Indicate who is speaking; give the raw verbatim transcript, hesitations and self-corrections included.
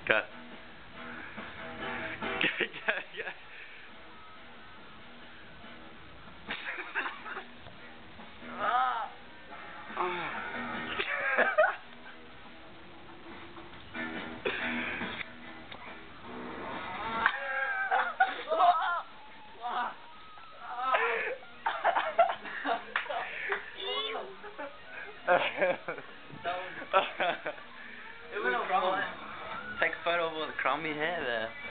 Speaker 1: Go. Go, go, go. Ah.
Speaker 2: It went all fine.
Speaker 1: Take a photo of all the crummy hair there.